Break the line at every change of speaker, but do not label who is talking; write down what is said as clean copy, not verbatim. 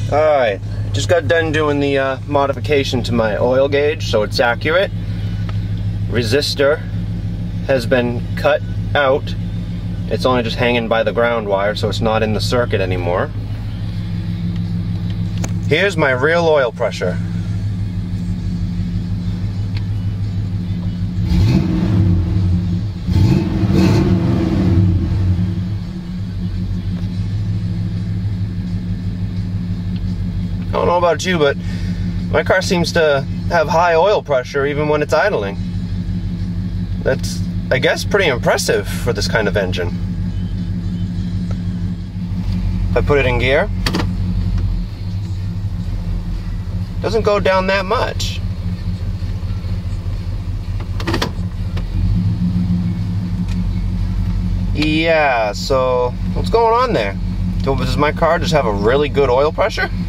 Alright, just got done doing the modification to my oil gauge so it's accurate. Resistor has been cut out. It's only just hanging by the ground wire, so it's not in the circuit anymore. Here's my real oil pressure. I don't know about you, but my car seems to have high oil pressure even when it's idling. That's, I guess, pretty impressive for this kind of engine. If I put it in gear, doesn't go down that much. Yeah, so what's going on there? Does my car just have a really good oil pressure?